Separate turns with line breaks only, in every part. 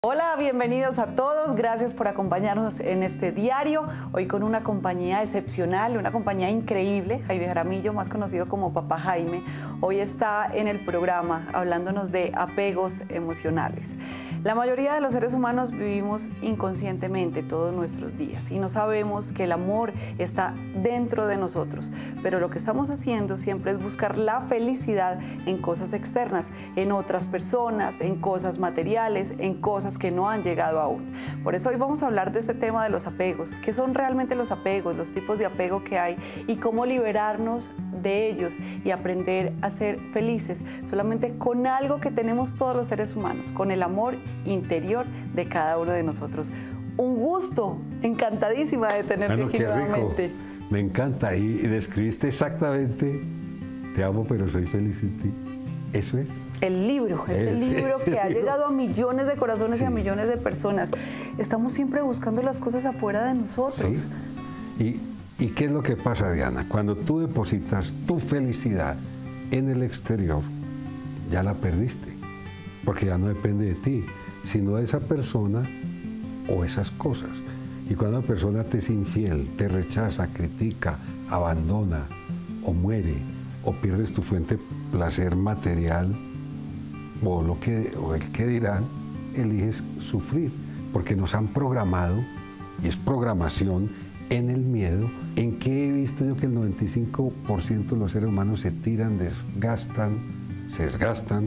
Hola, bienvenidos a todos, gracias por acompañarnos en este diario, hoy con una compañía excepcional, una compañía increíble. Jaime Jaramillo, más conocido como Papá Jaime, hoy está en el programa hablándonos de apegos emocionales. La mayoría de los seres humanos vivimos inconscientemente todos nuestros días y no sabemos que el amor está dentro de nosotros, pero lo que estamos haciendo siempre es buscar la felicidad en cosas externas, en otras personas, en cosas materiales, en cosas que no han llegado aún. Por eso hoy vamos a hablar de este tema de los apegos. ¿Qué son realmente los apegos, los tipos de apego que hay y cómo liberarnos de ellos y aprender a ser felices solamente con algo que tenemos todos los seres humanos, con el amor interior de cada uno de nosotros? Un gusto, encantadísima de tenerte aquí nuevamente.
Rico. Me encanta y describiste exactamente, te amo pero soy feliz sin ti. Eso es.
El libro, libro que ha llegado a millones de corazones y a millones de personas. Estamos siempre buscando las cosas afuera de nosotros.
Sí. ¿Y qué es lo que pasa, Diana? Cuando tú depositas tu felicidad en el exterior, ya la perdiste, porque ya no depende de ti, sino de esa persona o esas cosas. Y cuando una persona te es infiel, te rechaza, critica, abandona o muere, o pierdes tu fuente de placer material, o el que dirán, eliges sufrir, porque nos han programado, y es programación, en el miedo, en que he visto yo que el 95% de los seres humanos se tiran, se desgastan,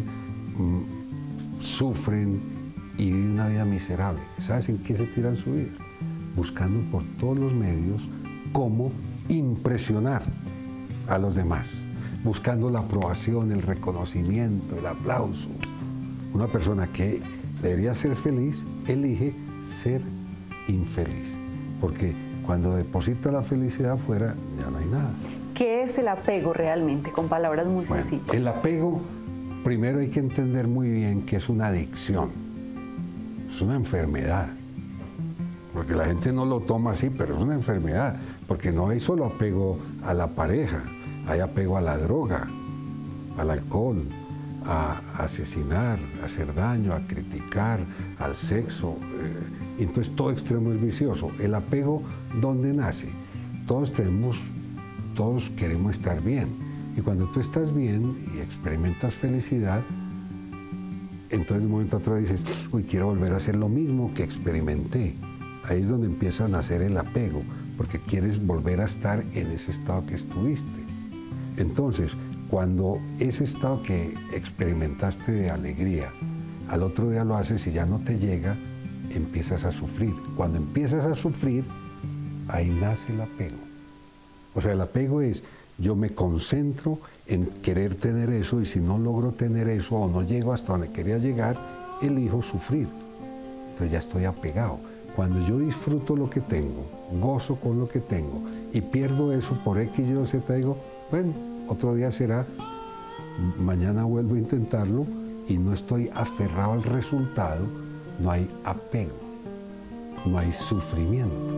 sufren y viven una vida miserable. ¿Sabes en qué se tiran su vida? Buscando por todos los medios cómo impresionar a los demás, buscando la aprobación, el reconocimiento, el aplauso. Una persona que debería ser feliz, elige ser infeliz, porque cuando deposita la felicidad afuera, ya no hay nada.
¿Qué es el apego realmente? Con palabras muy sencillas.
El apego, primero hay que entender muy bien que es una adicción, es una enfermedad, porque la gente no lo toma así, pero es una enfermedad, porque no hay solo apego a la pareja, hay apego a la droga, al alcohol, a asesinar, a hacer daño, a criticar, al sexo. Entonces todo extremo es vicioso. El apego, ¿dónde nace? Todos queremos estar bien. Y cuando tú estás bien y experimentas felicidad, entonces de un momento a otro dices, uy, quiero volver a hacer lo mismo que experimenté. Ahí es donde empieza a nacer el apego, porque quieres volver a estar en ese estado que estuviste. Entonces, cuando ese estado que experimentaste de alegría, al otro día lo haces y ya no te llega, empiezas a sufrir. Cuando empiezas a sufrir, ahí nace el apego. O sea, el apego es, yo me concentro en querer tener eso y si no logro tener eso o no llego hasta donde quería llegar, elijo sufrir. Entonces ya estoy apegado. Cuando yo disfruto lo que tengo, gozo con lo que tengo y pierdo eso por X, Y, Z, digo, bueno, otro día será, mañana vuelvo a intentarlo y no estoy aferrado al resultado, no hay apego, no hay sufrimiento.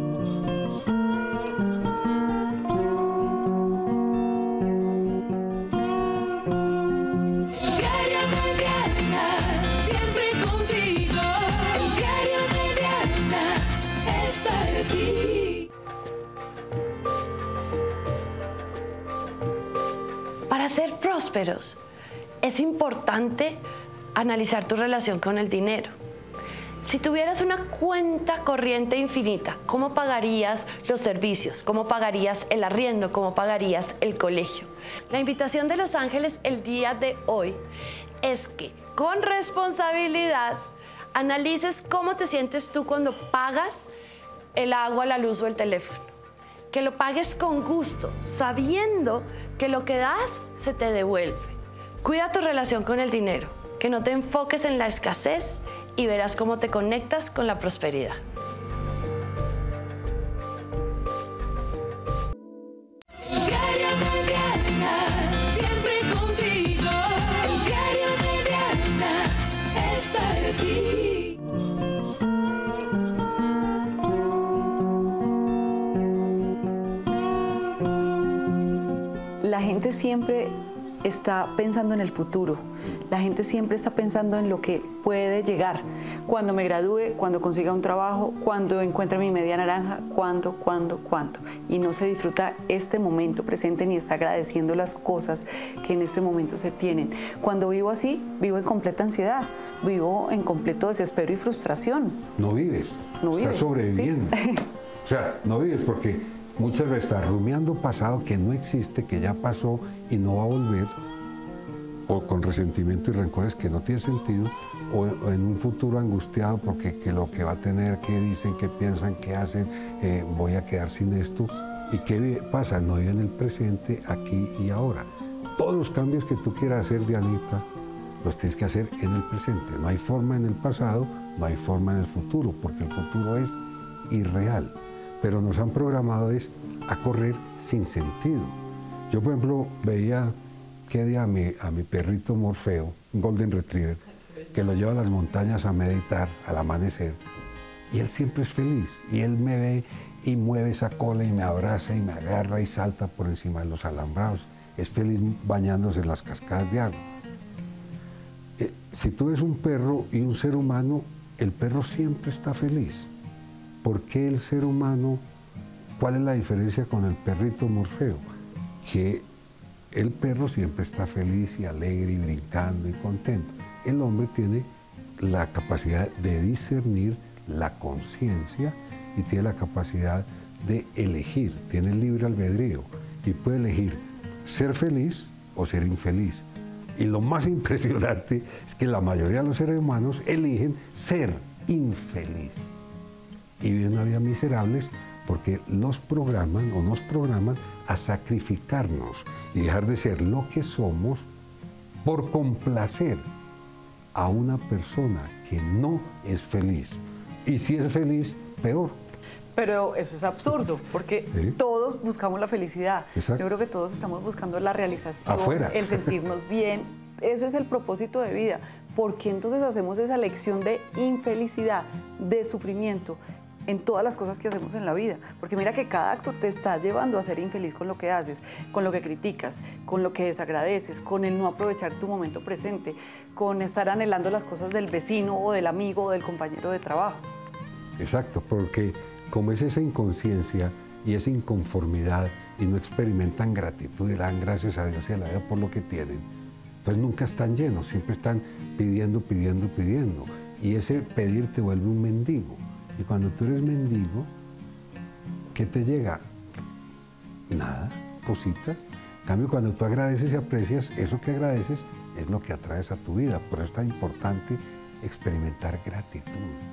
Para ser prósperos, es importante analizar tu relación con el dinero. Si tuvieras una cuenta corriente infinita, ¿cómo pagarías los servicios? ¿Cómo pagarías el arriendo? ¿Cómo pagarías el colegio? La invitación de Los Ángeles el día de hoy es que con responsabilidad analices cómo te sientes tú cuando pagas el agua, la luz o el teléfono. Que lo pagues con gusto, sabiendo que lo que das se te devuelve. Cuida tu relación con el dinero, que no te enfoques en la escasez y verás cómo te conectas con la prosperidad.
La gente siempre está pensando en el futuro. La gente siempre está pensando en lo que puede llegar. Cuando me gradúe, cuando consiga un trabajo, cuando encuentre mi media naranja, cuándo. Y no se disfruta este momento presente ni está agradeciendo las cosas que en este momento se tienen. Cuando vivo así, vivo en completa ansiedad, vivo en completo desespero y frustración.
No vives, estás sobreviviendo. ¿Sí? O sea, no vives porque muchas veces estás rumiando pasado que no existe, que ya pasó y no va a volver, o con resentimiento y rencores que no tiene sentido, o en un futuro angustiado porque que lo que va a tener, qué dicen, qué piensan, qué hacen, voy a quedar sin esto. ¿Y qué pasa? No vive en el presente, aquí y ahora. Todos los cambios que tú quieras hacer, Dianita, los tienes que hacer en el presente. No hay forma en el pasado, no hay forma en el futuro, porque el futuro es irreal. Pero nos han programado es a correr sin sentido. Yo, por ejemplo, veía qué día a mi perrito Morfeo, un Golden Retriever, que lo lleva a las montañas a meditar al amanecer, y él siempre es feliz, y él me ve y mueve esa cola y me abraza y me agarra y salta por encima de los alambrados, es feliz bañándose en las cascadas de agua. Si tú ves un perro y un ser humano, el perro siempre está feliz. ¿Por qué el ser humano? ¿Cuál es la diferencia con el perrito Morfeo? Que el perro siempre está feliz y alegre y brincando y contento. El hombre tiene la capacidad de discernir la conciencia y tiene la capacidad de elegir, tiene el libre albedrío y puede elegir ser feliz o ser infeliz. Y lo más impresionante es que la mayoría de los seres humanos eligen ser infeliz y viven una vida miserables porque nos programan a sacrificarnos y dejar de ser lo que somos por complacer a una persona que no es feliz. Y si es feliz, peor.
Pero eso es absurdo, porque ¿sí? Todos buscamos la felicidad.
Exacto.
Yo creo que todos estamos buscando la realización,
afuera,
el sentirnos bien. Ese es el propósito de vida. ¿Por qué entonces hacemos esa lección de infelicidad, de sufrimiento en todas las cosas que hacemos en la vida? Porque mira que cada acto te está llevando a ser infeliz con lo que haces, con lo que criticas, con lo que desagradeces, con el no aprovechar tu momento presente, con estar anhelando las cosas del vecino o del amigo o del compañero de trabajo.
Exacto, porque como es esa inconsciencia y esa inconformidad y no experimentan gratitud y dan gracias a Dios y a la vida por lo que tienen, entonces nunca están llenos, siempre están pidiendo. Y ese pedir te vuelve un mendigo. Y cuando tú eres mendigo, ¿qué te llega? Nada, cositas. En cambio, cuando tú agradeces y aprecias, eso que agradeces es lo que atraes a tu vida. Por eso es tan importante experimentar gratitud.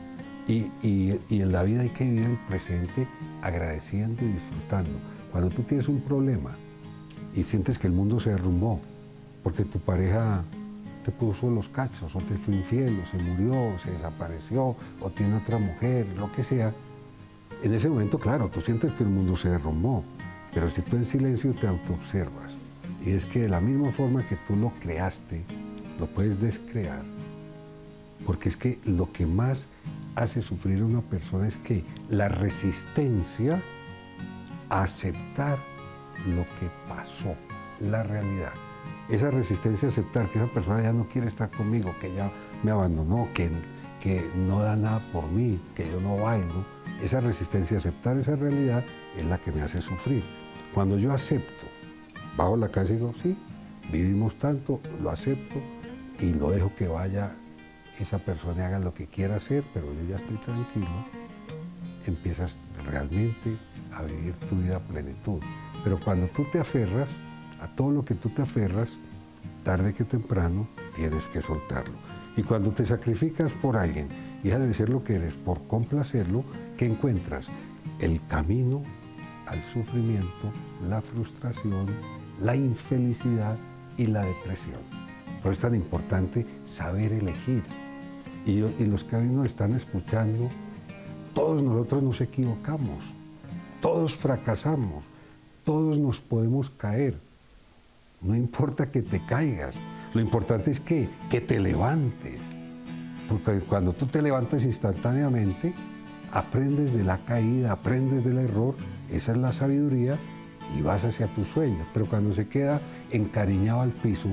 Y en la vida hay que vivir el presente agradeciendo y disfrutando. Cuando tú tienes un problema y sientes que el mundo se derrumbó porque tu pareja te puso los cachos, o te fue infiel, o se murió, o se desapareció, o tiene otra mujer, lo que sea, en ese momento, claro, tú sientes que el mundo se derrumbó, pero si tú en silencio te autoobservas, y es que de la misma forma que tú lo creaste, lo puedes descrear, porque es que lo que más hace sufrir a una persona es que la resistencia a aceptar lo que pasó, la realidad. Esa resistencia a aceptar que esa persona ya no quiere estar conmigo, que ya me abandonó, que no da nada por mí, que yo no valgo, esa resistencia a aceptar esa realidad es la que me hace sufrir. Cuando yo acepto, bajo la casa y digo, sí, vivimos tanto, lo acepto y lo dejo que vaya esa persona y haga lo que quiera hacer, pero yo ya estoy tranquilo, empiezas realmente a vivir tu vida a plenitud. Pero cuando tú te aferras, a todo lo que tú te aferras, tarde que temprano tienes que soltarlo. Y cuando te sacrificas por alguien y dejas de ser lo que eres por complacerlo, ¿qué encuentras? El camino al sufrimiento, la frustración, la infelicidad y la depresión. Por eso es tan importante saber elegir. Y los que hoy nos están escuchando, todos nosotros nos equivocamos, todos fracasamos, todos nos podemos caer. No importa que te caigas, lo importante es que te levantes. Porque cuando tú te levantas instantáneamente, aprendes de la caída, aprendes del error, esa es la sabiduría y vas hacia tus sueños. Pero cuando se queda encariñado al piso,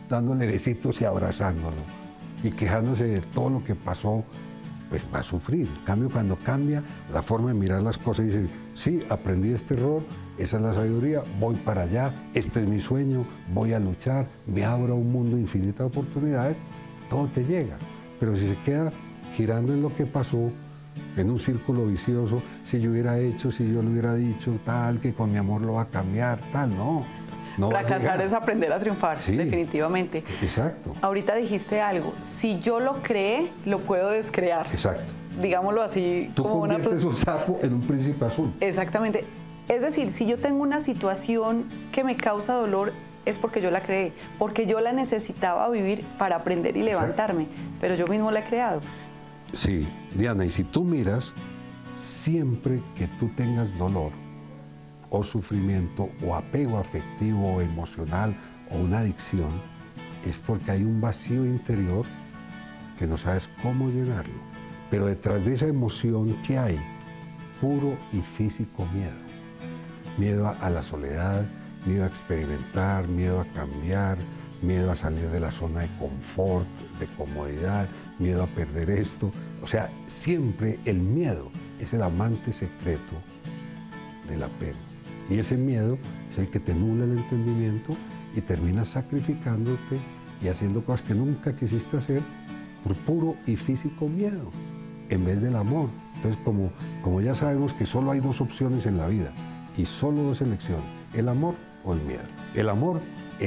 dándole besitos y abrazándolo y quejándose de todo lo que pasó, pues va a sufrir. En cambio, cuando cambia la forma de mirar las cosas y dice, sí, aprendí este error, esa es la sabiduría, voy para allá, este es mi sueño, voy a luchar, me abro a un mundo de infinitas oportunidades, todo te llega. Pero si se queda girando en lo que pasó, en un círculo vicioso, si yo hubiera hecho, si yo le hubiera dicho, tal, que con mi amor lo va a cambiar, tal, no. No
Fracasar es aprender a triunfar,
sí,
definitivamente.
Exacto.
Ahorita dijiste algo, si yo lo creé, lo puedo descrear.
Exacto.
Digámoslo así.
Tú
como
conviertes un sapo en un príncipe azul.
Exactamente. Es decir, si yo tengo una situación que me causa dolor, es porque yo la creé, porque yo la necesitaba vivir para aprender y levantarme, pero yo mismo la he creado.
Sí, Diana, y si tú miras, siempre que tú tengas dolor, o sufrimiento, o apego afectivo, o emocional, o una adicción, es porque hay un vacío interior que no sabes cómo llenarlo. Pero detrás de esa emoción que hay, puro y físico miedo. Miedo a la soledad, miedo a experimentar, miedo a cambiar, miedo a salir de la zona de confort, de comodidad, miedo a perder esto. O sea, siempre el miedo es el amante secreto del apego. Y ese miedo es el que te nubla el entendimiento y terminas sacrificándote y haciendo cosas que nunca quisiste hacer por puro y físico miedo, en vez del amor. Entonces, como ya sabemos que solo hay dos opciones en la vida y solo dos elecciones, el amor o el miedo. El amor,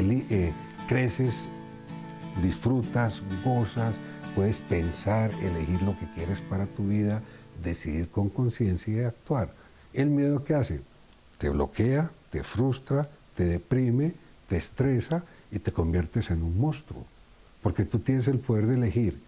creces, disfrutas, gozas, puedes pensar, elegir lo que quieres para tu vida, decidir con conciencia y actuar. El miedo, ¿qué hace? Te bloquea, te frustra, te deprime, te estresa y te conviertes en un monstruo. Porque tú tienes el poder de elegir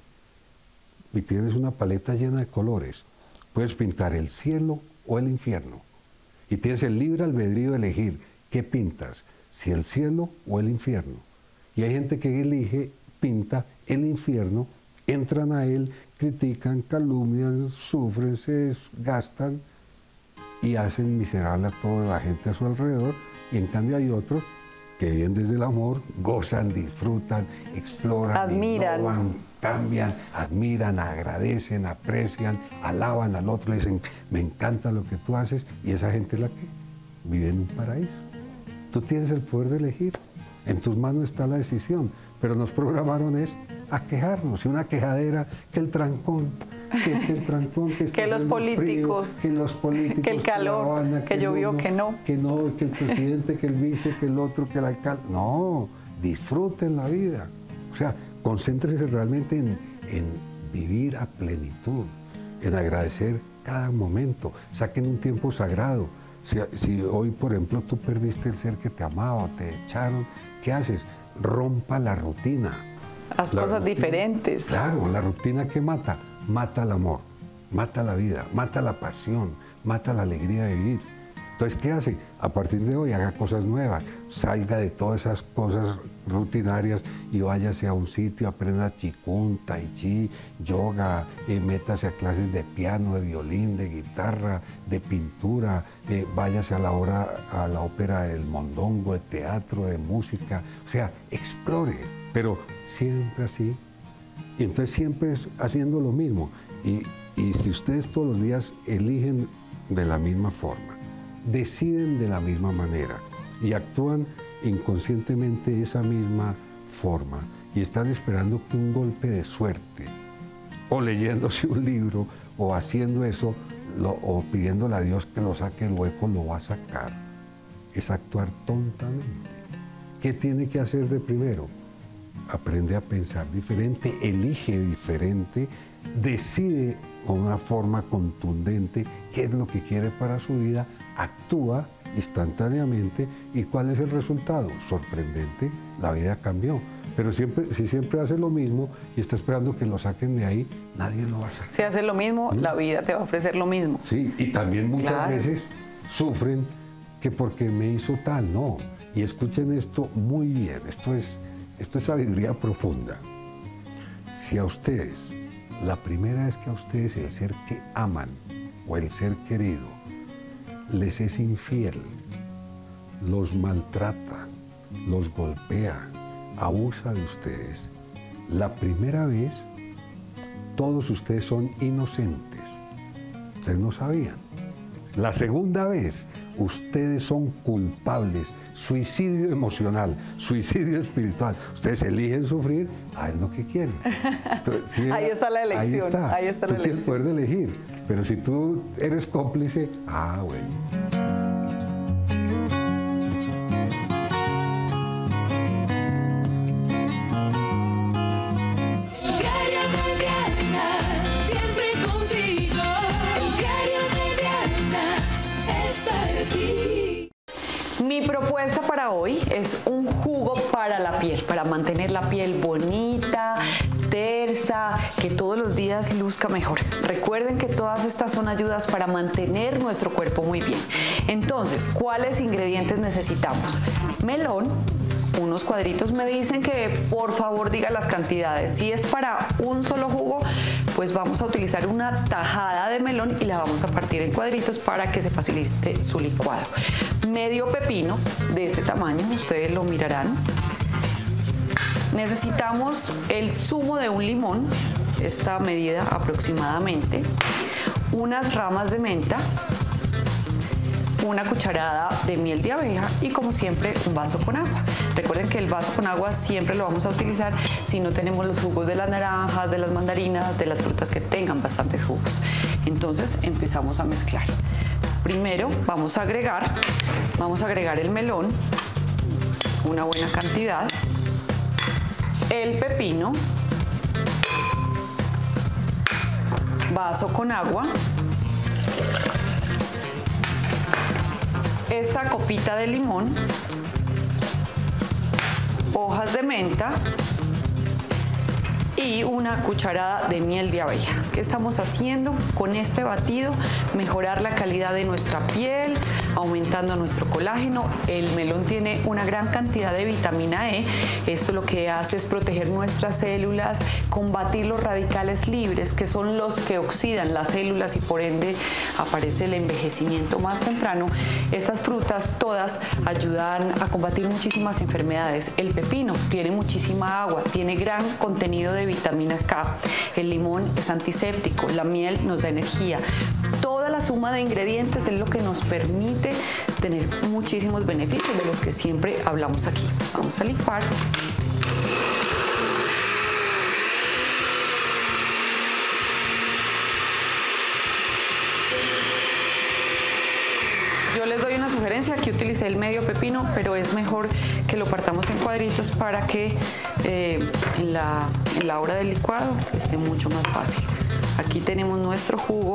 y tienes una paleta llena de colores. Puedes pintar el cielo o el infierno. Y tienes el libre albedrío de elegir qué pintas, si el cielo o el infierno. Y hay gente que elige, pinta el infierno, entran a él, critican, calumnian, sufren, se gastan y hacen miserable a toda la gente a su alrededor. Y en cambio hay otros que viven desde el amor, gozan, disfrutan, exploran,
admiran,
innovan, cambian, admiran, agradecen, aprecian, alaban al otro, le dicen, me encanta lo que tú haces, y esa gente es la que vive en un paraíso. Tú tienes el poder de elegir, en tus manos está la decisión, pero nos programaron es a quejarnos, y una quejadera, que el trancón, que el trancón,
que los políticos,
frío, que los políticos,
que el calor,
que, Habana,
que llovió, que no,
que el presidente, que el vice, que el otro, que el alcalde. No, disfruten la vida. O sea, concéntrese realmente en vivir a plenitud, en agradecer cada momento. Saquen un tiempo sagrado. Si hoy, por ejemplo, tú perdiste el ser que te amaba, te echaron, ¿qué haces? Rompa la rutina.
Haz cosas diferentes.
Claro, la rutina que mata el amor, mata la vida, mata la pasión, mata la alegría de vivir. Entonces, ¿qué hace? A partir de hoy haga cosas nuevas, salga de todas esas cosas rutinarias y váyase a un sitio, aprenda Qigong, Tai Chi, yoga, métase a clases de piano, de violín, de guitarra, de pintura, váyase a la ópera del mondongo, de teatro, de música. O sea, explore, pero siempre así. Y entonces siempre haciendo lo mismo. Y si ustedes todos los días eligen de la misma forma, deciden de la misma manera y actúan inconscientemente de esa misma forma y están esperando que un golpe de suerte, o leyéndose un libro, o haciendo eso, o pidiéndole a Dios que lo saque del hueco, lo va a sacar. Es actuar tontamente. ¿Qué tiene que hacer de primero? Aprende a pensar diferente, elige diferente, decide con una forma contundente qué es lo que quiere para su vida, actúa instantáneamente. ¿Y cuál es el resultado? Sorprendente, la vida cambió. Pero si siempre hace lo mismo y está esperando que lo saquen de ahí, nadie lo va a sacar.
Si haces lo mismo, la vida te va a ofrecer lo mismo.
Sí, y también muchas veces sufren que porque me hizo tal, no. Y escuchen esto muy bien, esto es sabiduría profunda. Si a ustedes, la primera vez que a ustedes el ser que aman o el ser querido les es infiel, los maltrata, los golpea, abusa de ustedes. La primera vez, todos ustedes son inocentes. Ustedes no sabían. La segunda vez, ustedes son culpables. Suicidio emocional, suicidio espiritual. Ustedes eligen sufrir, es lo que quieren. Entonces, ¿sí?
Ahí está la elección.
Ahí está la elección. Tú tienes poder de elegir. Pero si tú eres cómplice, bueno.
Mi propuesta para hoy es un jugo para la piel, para mantener la piel bonita, tersa, que todos los días luzca mejor. Recuerden que todas estas son ayudas para mantener nuestro cuerpo muy bien. Entonces, ¿cuáles ingredientes necesitamos? Melón, unos cuadritos. Me dicen que por favor diga las cantidades. Si es para un solo jugo, pues vamos a utilizar una tajada de melón y la vamos a partir en cuadritos para que se facilite su licuado. Medio pepino de este tamaño, ustedes lo mirarán. Necesitamos el zumo de un limón, esta medida aproximadamente, unas ramas de menta, una cucharada de miel de abeja y, como siempre, un vaso con agua. Recuerden que el vaso con agua siempre lo vamos a utilizar si no tenemos los jugos de las naranjas, de las mandarinas, de las frutas que tengan bastantes jugos. Entonces empezamos a mezclar. Primero vamos a agregar el melón, una buena cantidad, el pepino, vaso con agua, esta copita de limón, hojas de menta y una cucharada de miel de abeja. ¿Qué estamos haciendo con este batido? Mejorar la calidad de nuestra piel, aumentando nuestro colágeno. El melón tiene una gran cantidad de vitamina E. Esto lo que hace es proteger nuestras células, combatir los radicales libres, que son los que oxidan las células y por ende aparece el envejecimiento más temprano. Estas frutas todas ayudan a combatir muchísimas enfermedades. El pepino tiene muchísima agua, tiene gran contenido de vitamina K. El limón es antiséptico, la miel nos da energía. Toda la suma de ingredientes es lo que nos permite tener muchísimos beneficios de los que siempre hablamos aquí. Vamos a licuar. Yo les doy una sugerencia, aquí utilicé el medio pepino, pero es mejor que lo partamos en cuadritos para que en la hora del licuado esté mucho más fácil. Aquí tenemos nuestro jugo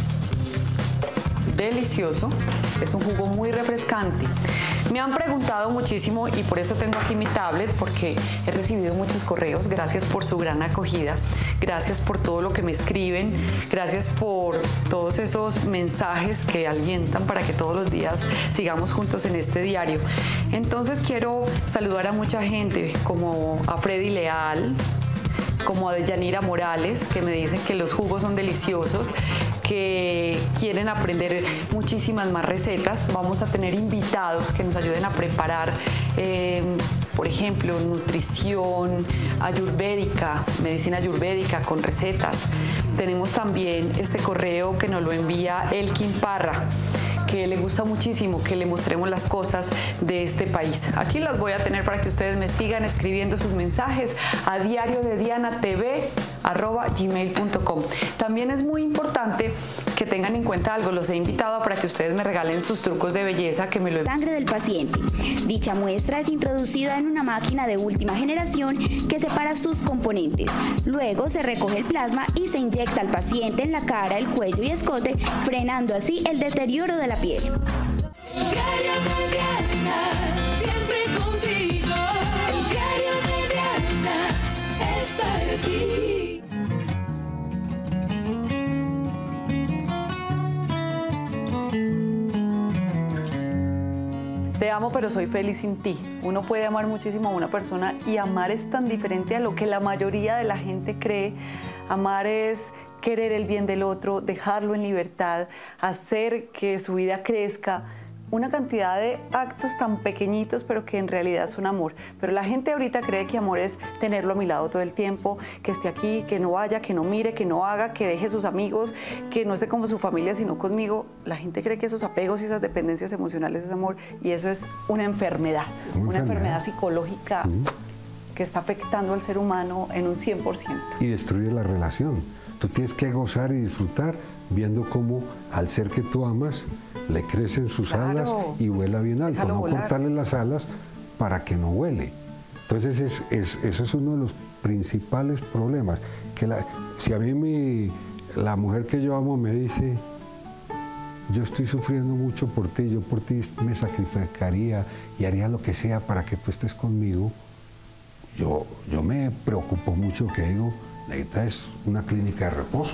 delicioso, es un jugo muy refrescante. Me han preguntado muchísimo y por eso tengo aquí mi tablet, porque he recibido muchos correos. Gracias por su gran acogida, gracias por todo lo que me escriben, gracias por todos esos mensajes que alientan para que todos los días sigamos juntos en este diario. Entonces quiero saludar a mucha gente, como a Freddy Leal, como a Deyanira Morales, que me dicen que los jugos son deliciosos, que quieren aprender muchísimas más recetas. Vamos a tener invitados que nos ayuden a preparar, por ejemplo, nutrición ayurvédica, medicina ayurvédica con recetas. Tenemos también este correo que nos lo envía Elkin Parra, que le gusta muchísimo que le mostremos las cosas de este país. Aquí las voy a tener para que ustedes me sigan escribiendo sus mensajes a diariodedianatv@gmail.com. También es muy importante que tengan en cuenta algo. Los he invitado para que ustedes me regalen sus trucos de belleza que me lo...
Sangre del paciente. Dicha muestra es introducida en una máquina de última generación que separa sus componentes. Luego se recoge el plasma y se inyecta al paciente en la cara, el cuello y escote, frenando así el deterioro de la piel.
Siempre contigo, el diario de Diana está aquí.
Te amo, pero soy feliz sin ti. Uno puede amar muchísimo a una persona y amar es tan diferente a lo que la mayoría de la gente cree. Amar es querer el bien del otro, dejarlo en libertad, hacer que su vida crezca una cantidad de actos tan pequeñitos, pero que en realidad son amor. Pero la gente ahorita cree que amor es tenerlo a mi lado todo el tiempo, que esté aquí, que no vaya, que no mire, que no haga, que deje sus amigos, que no esté con su familia, sino conmigo. La gente cree que esos apegos y esas dependencias emocionales es amor, y eso es una enfermedad, una enfermedad psicológica que está afectando al ser humano en un 100%.
Y destruye la relación. Tú tienes que gozar y disfrutar viendo cómo al ser que tú amas le crecen sus alas y vuela bien alto.
Déjalo
No
volar.
cortarle las alas para que no vuele. Entonces ese es uno de los principales problemas. Que si a mí la mujer que yo amo me dice, yo estoy sufriendo mucho por ti, yo por ti me sacrificaría y haría lo que sea para que tú estés conmigo, yo me preocupo mucho, que digo, necesitas una clínica de reposo.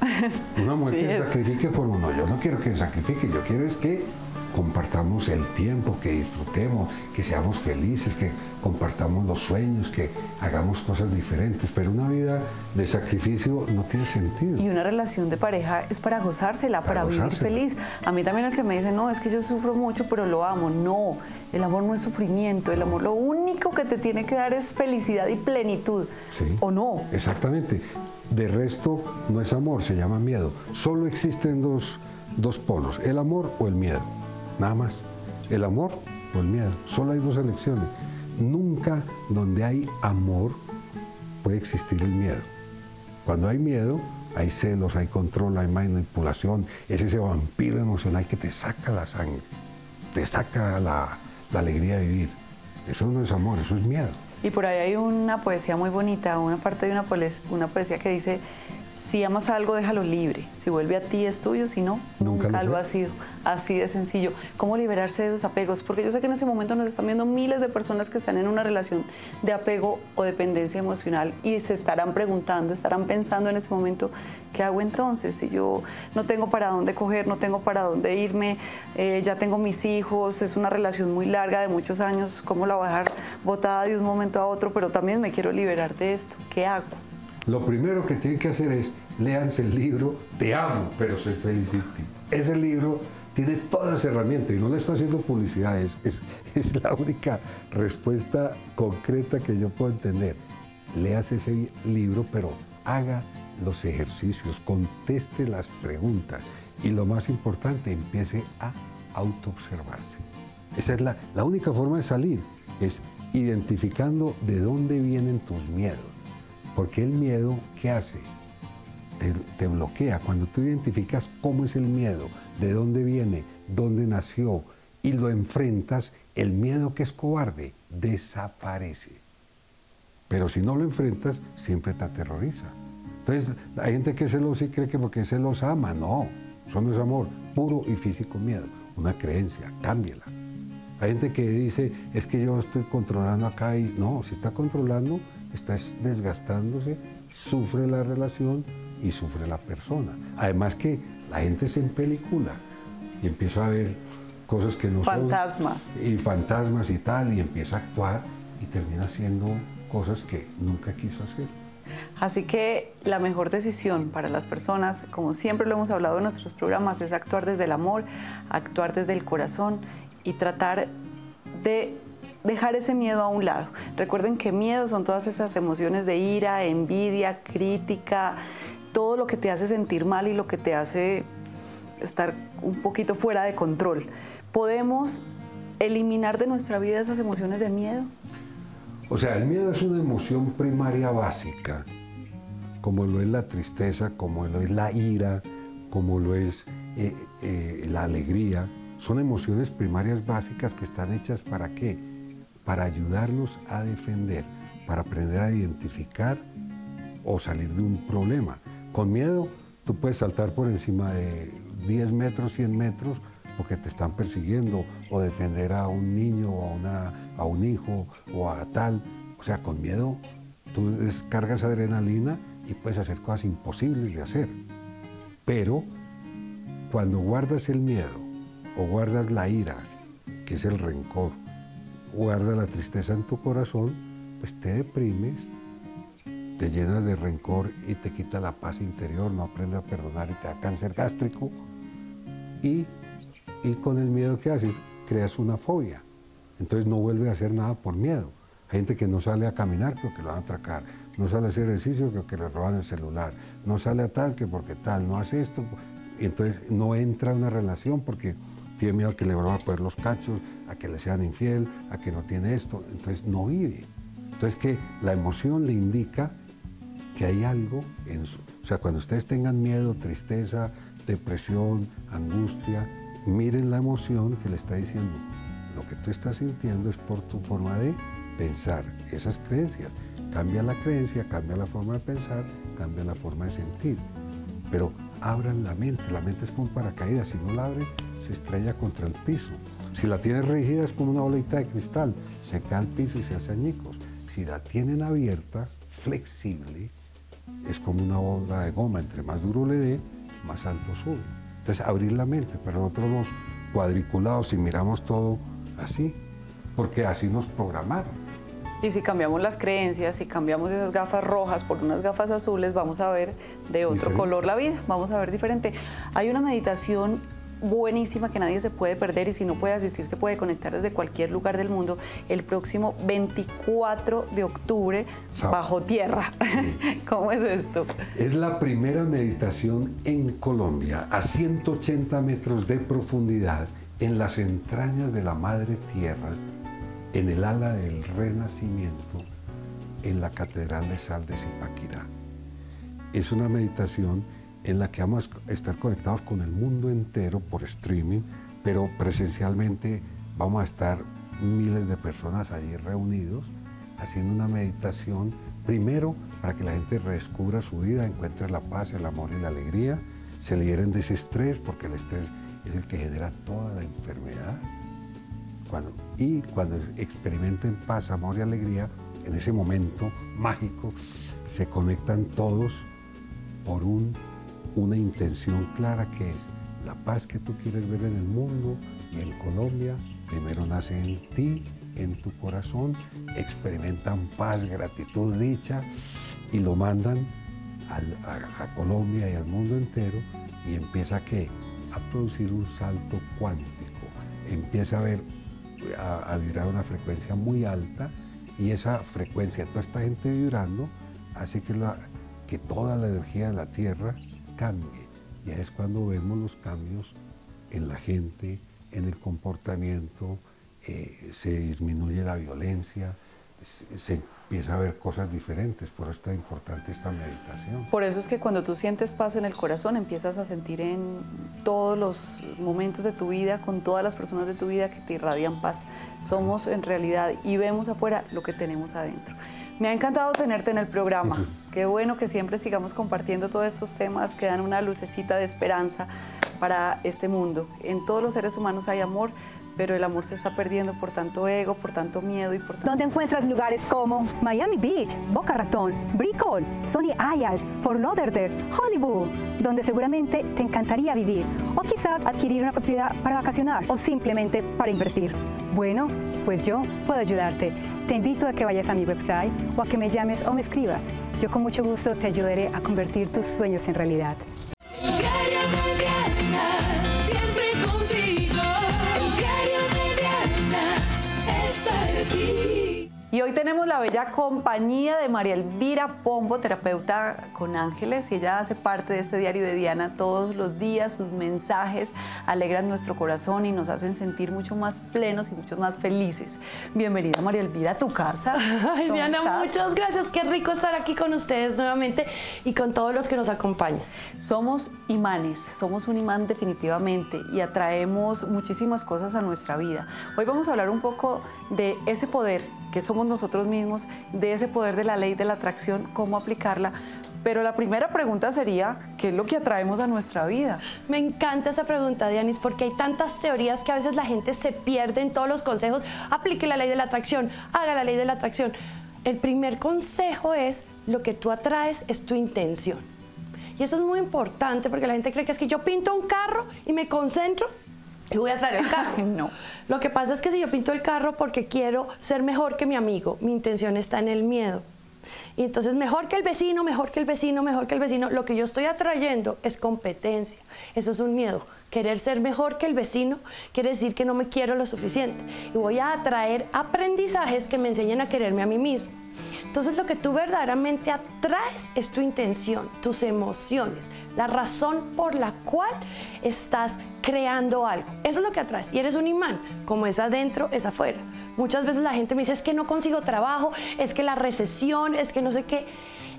Una mujer
Sí,
que
es.
sacrifique por uno, yo no quiero que sacrifique, yo quiero es que compartamos el tiempo, que disfrutemos, que seamos felices, que compartamos los sueños, que hagamos cosas diferentes, pero una vida de sacrificio no tiene sentido.
Y una relación de pareja es para gozársela, para vivir
gozársela.
feliz. A mí también el que me dice, no, es que yo sufro mucho, pero lo amo. No, el amor no es sufrimiento, el amor lo único que te tiene que dar es felicidad y plenitud.
Sí.
¿O no?
Exactamente. De resto, no es amor, se llama miedo. Solo existen dos polos, el amor o el miedo. Nada más. El amor o el miedo. Solo hay dos elecciones. Nunca donde hay amor puede existir el miedo. Cuando hay miedo, hay celos, hay control, hay manipulación. Es ese vampiro emocional que te saca la sangre, te saca la alegría de vivir. Eso no es amor, eso es miedo.
Y por ahí hay una poesía muy bonita, una parte de una poesía que dice, si amas algo, déjalo libre. Si vuelve a ti, es tuyo, si no,
Nunca
nunca
lo
lo
fue.
ha sido. Así de sencillo. ¿Cómo liberarse de esos apegos? Porque yo sé que en ese momento nos están viendo miles de personas que están en una relación de apego o dependencia emocional y se estarán preguntando, estarán pensando en ese momento, ¿qué hago entonces? Si yo no tengo para dónde coger, no tengo para dónde irme, ya tengo mis hijos, es una relación muy larga de muchos años, ¿cómo la voy a dejar botada de un momento a otro? Pero también me quiero liberar de esto. ¿Qué hago?
Lo primero que tienen que hacer es, léanse el libro Te amo, pero soy feliz sin ti. Ese libro tiene todas las herramientas y no le estoy haciendo publicidad, es la única respuesta concreta que yo puedo entender. Léase ese libro, pero haga los ejercicios, conteste las preguntas y lo más importante, empiece a autoobservarse. Esa es la única forma de salir, es identificando de dónde vienen tus miedos. Porque el miedo, ¿qué hace? Te bloquea. Cuando tú identificas cómo es el miedo, de dónde viene, dónde nació, y lo enfrentas, el miedo que es cobarde desaparece. Pero si no lo enfrentas, siempre te aterroriza. Entonces, hay gente que es celosa y cree que porque es celosa ama. No, eso no es amor, puro y físico miedo. Una creencia, cámbiala. Hay gente que dice, es que yo estoy controlando acá y no, si está controlando, está desgastándose, sufre la relación y sufre la persona. Además que la gente se empelicula y empieza a ver cosas que no
Fantasmas.
son. Y fantasmas y tal, y empieza a actuar y termina haciendo cosas que nunca quiso hacer.
Así que la mejor decisión para las personas, como siempre lo hemos hablado en nuestros programas, es actuar desde el amor, actuar desde el corazón y tratar de dejar ese miedo a un lado. Recuerden que miedo son todas esas emociones de ira, envidia, crítica, todo lo que te hace sentir mal y lo que te hace estar un poquito fuera de control. ¿Podemos eliminar de nuestra vida esas emociones de miedo?
O sea, el miedo es una emoción primaria básica, como lo es la tristeza, como lo es la ira, como lo es la alegría. Son emociones primarias básicas que están hechas ¿para qué? Para ayudarnos a defender, para aprender a identificar o salir de un problema. Con miedo, tú puedes saltar por encima de 10 metros, 100 metros, porque te están persiguiendo, o defender a un niño, o a un hijo, o a tal. O sea, con miedo, tú descargas adrenalina y puedes hacer cosas imposibles de hacer. Pero cuando guardas el miedo, o guardas la ira, que es el rencor, guardas la tristeza en tu corazón, pues te deprimes, te llenas de rencor y te quita la paz interior, no aprendes a perdonar y te da cáncer gástrico y Y con el miedo que haces, creas una fobia. Entonces no vuelve a hacer nada por miedo. Hay gente que no sale a caminar porque lo van a atracar, no sale a hacer ejercicio porque le roban el celular, no sale a tal que porque tal, no hace esto. Y entonces no entra en una relación porque tiene miedo a que le vuelvan a poner los cachos, a que le sean infiel, a que no tiene esto. Entonces no vive. Entonces que la emoción le indica que hay algo en su... O sea, cuando ustedes tengan miedo, tristeza, depresión, angustia, miren la emoción que le está diciendo. Lo que tú estás sintiendo es por tu forma de pensar, esas creencias. Cambia la creencia, cambia la forma de pensar, cambia la forma de sentir. Pero abran la mente es como un paracaídas, si no la abren, se estrella contra el piso. Si la tienen rígida es como una bolita de cristal, se cae al piso y se hace añicos. Si la tienen abierta, flexible, es como una bola de goma, entre más duro le dé, más alto sube. Entonces abrir la mente, pero nosotros los cuadriculados y miramos todo así, porque así nos programaron.
Y si cambiamos las creencias, si cambiamos esas gafas rojas por unas gafas azules, vamos a ver de otro
Diferente.
color la vida, vamos a ver diferente. Hay una meditación buenísima que nadie se puede perder y si no puede asistir se puede conectar desde cualquier lugar del mundo el próximo 24 de octubre bajo tierra. Sí. ¿Cómo es esto?
Es la primera meditación en Colombia a 180 metros de profundidad en las entrañas de la Madre Tierra, en el ala del Renacimiento, en la Catedral de Sal de Zipaquirá. Es una meditación en la que vamos a estar conectados con el mundo entero por streaming, pero presencialmente vamos a estar miles de personas allí reunidos haciendo una meditación, primero para que la gente redescubra su vida, encuentre la paz, el amor y la alegría, se liberen de ese estrés, porque el estrés es el que genera toda la enfermedad. Cuando experimenten paz, amor y alegría, en ese momento mágico se conectan todos por una intención clara, que es la paz que tú quieres ver en el mundo y en Colombia. Primero nace en ti, en tu corazón, experimentan paz, gratitud, dicha y lo mandan a Colombia y al mundo entero, y empieza a producir un salto cuántico, empieza a vibrar una frecuencia muy alta, y esa frecuencia, toda esta gente vibrando, hace que toda la energía de la Tierra cambie. Y es cuando vemos los cambios en la gente, en el comportamiento, se disminuye la violencia, se empieza a ver cosas diferentes. Por eso es tan importante esta meditación.
Por eso es que cuando tú sientes paz en el corazón, empiezas a sentir en todos los momentos de tu vida, con todas las personas de tu vida que te irradian paz. Somos en realidad, y vemos afuera lo que tenemos adentro. Me ha encantado tenerte en el programa. Qué bueno que siempre sigamos compartiendo todos estos temas que dan una lucecita de esperanza para este mundo. En todos los seres humanos hay amor, pero el amor se está perdiendo por tanto ego, por tanto miedo y por tanto...
Donde encuentras lugares como Miami Beach, Boca Ratón, Brickell, Sonny Isles, Fort Lauderdale, Hollywood, donde seguramente te encantaría vivir, o quizás adquirir una propiedad para vacacionar o simplemente para invertir. Bueno, pues yo puedo ayudarte. Te invito a que vayas a mi website o a que me llames o me escribas. Yo con mucho gusto te ayudaré a convertir tus sueños en realidad.
El diario de Diana, siempre contigo. El diario de Diana está aquí.
Y hoy tenemos la bella compañía de María Elvira Pombo, terapeuta con ángeles, y ella hace parte de este diario de Diana todos los días. Sus mensajes alegran nuestro corazón y nos hacen sentir mucho más plenos y mucho más felices. Bienvenida, María Elvira, a tu casa.
Ay, Diana,
estás?
muchas gracias. Qué rico estar aquí con ustedes nuevamente y con todos los que nos acompañan.
Somos imanes, somos un imán definitivamente y atraemos muchísimas cosas a nuestra vida. Hoy vamos a hablar un poco de ese poder que somos nosotros mismos, de ese poder de la ley de la atracción, cómo aplicarla. Pero la primera pregunta sería, ¿qué es lo que atraemos a nuestra vida?
Me encanta esa pregunta, Dianis, porque hay tantas teorías que a veces la gente se pierde en todos los consejos. Aplique la ley de la atracción, haga la ley de la atracción. El primer consejo es, lo que tú atraes es tu intención. Y eso es muy importante porque la gente cree que es que yo pinto un carro y me concentro y voy a traer el carro.
No.
Lo que pasa es que si yo pinto el carro porque quiero ser mejor que mi amigo, mi intención está en el miedo. Y entonces mejor que el vecino, mejor que el vecino, mejor que el vecino. Lo que yo estoy atrayendo es competencia. Eso es un miedo. Querer ser mejor que el vecino quiere decir que no me quiero lo suficiente. Y voy a atraer aprendizajes que me enseñen a quererme a mí mismo. Entonces lo que tú verdaderamente atraes es tu intención, tus emociones, la razón por la cual estás creando algo. Eso es lo que atraes. Y eres un imán. Como es adentro, es afuera. Muchas veces la gente me dice, es que no consigo trabajo, es que la recesión, es que no sé qué.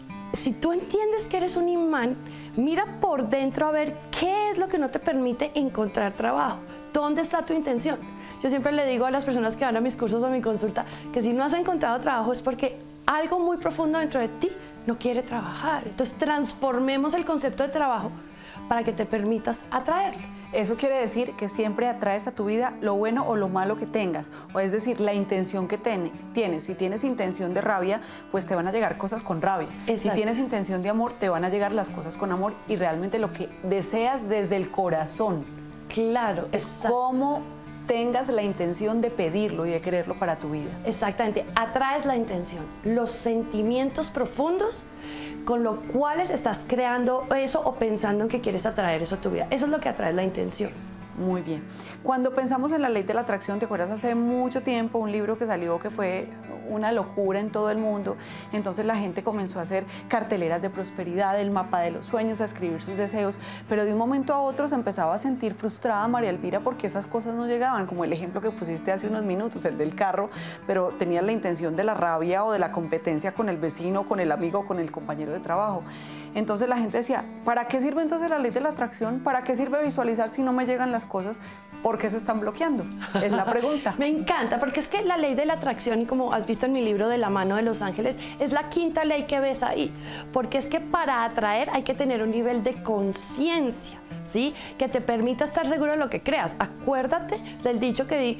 Si tú entiendes que eres un imán, mira por dentro a ver qué es lo que no te permite encontrar trabajo. ¿Dónde está tu intención? Yo siempre le digo a las personas que van a mis cursos o a mi consulta que si no has encontrado trabajo es porque algo muy profundo dentro de ti no quiere trabajar. Entonces transformemos el concepto de trabajo para que te permitas atraerlo.
Eso quiere decir que siempre atraes a tu vida lo bueno o lo malo que tengas, o es decir, la intención que tienes. Si tienes intención de rabia, pues te van a llegar cosas con rabia.
Exacto.
Si tienes intención de amor, te van a llegar las cosas con amor y realmente lo que deseas desde el corazón.
Claro,
Es cómo tengas la intención de pedirlo y de quererlo para tu vida.
exactamente, atraes la intención, los sentimientos profundos con los cuales estás creando eso o pensando en que quieres atraer eso a tu vida. Eso es lo que atrae la intención.
Muy bien. Cuando pensamos en la ley de la atracción, ¿te acuerdas hace mucho tiempo un libro que salió que fue una locura en todo el mundo? Entonces la gente comenzó a hacer carteleras de prosperidad, el mapa de los sueños, a escribir sus deseos, pero de un momento a otro se empezaba a sentir frustrada María Elvira porque esas cosas no llegaban, como el ejemplo que pusiste hace unos minutos, el del carro, pero tenías la intención de la rabia o de la competencia con el vecino, con el amigo, con el compañero de trabajo. Entonces la gente decía, ¿para qué sirve entonces la ley de la atracción? ¿Para qué sirve visualizar si no me llegan las cosas? ¿Por qué se están bloqueando? Es la pregunta.
Me encanta, porque es que la ley de la atracción, y como has visto en mi libro De la mano de los ángeles, es la quinta ley que ves ahí. Porque es que para atraer hay que tener un nivel de conciencia, ¿sí? Que te permita estar seguro de lo que creas. Acuérdate del dicho que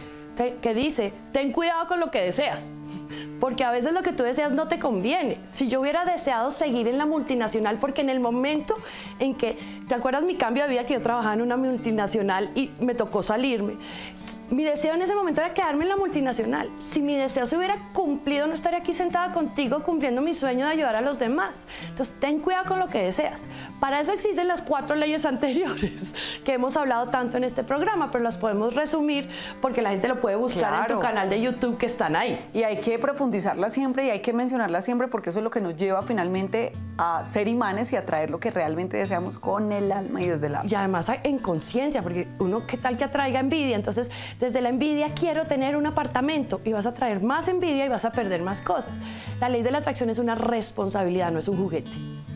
dice, ten cuidado con lo que deseas. Porque a veces lo que tú deseas no te conviene. Si yo hubiera deseado seguir en la multinacional, porque en el momento en que, ¿te acuerdas mi cambio de vida que yo trabajaba en una multinacional y me tocó salirme? Mi deseo en ese momento era quedarme en la multinacional. Si mi deseo se hubiera cumplido, no estaría aquí sentada contigo cumpliendo mi sueño de ayudar a los demás. Entonces, ten cuidado con lo que deseas. Para eso existen las 4 leyes anteriores que hemos hablado tanto en este programa, pero las podemos resumir porque la gente lo puede buscar en tu canal de YouTube que están ahí.
Y hay que profundizarla siempre y hay que mencionarla siempre porque eso es lo que nos lleva finalmente a ser imanes y a traer lo que realmente deseamos con el alma y desde el alma.
Y además en conciencia, porque uno, ¿qué tal que atraiga envidia? Entonces, desde la envidia quiero tener un apartamento y vas a traer más envidia y vas a perder más cosas. La ley de la atracción es una responsabilidad, no es un juguete.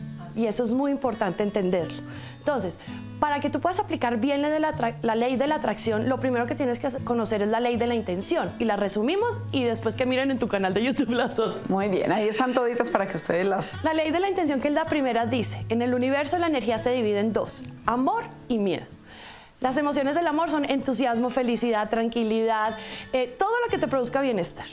Y eso es muy importante entenderlo. Entonces, para que tú puedas aplicar bien la ley de la atracción, lo primero que tienes que conocer es la ley de la intención. Y la resumimos y después que miren en tu canal de YouTube las otras.
Muy bien, ahí están toditas para que ustedes las...
La ley de la intención, que es la primera, dice, en el universo la energía se divide en 2, amor y miedo. Las emociones del amor son entusiasmo, felicidad, tranquilidad, todo lo que te produzca bienestar.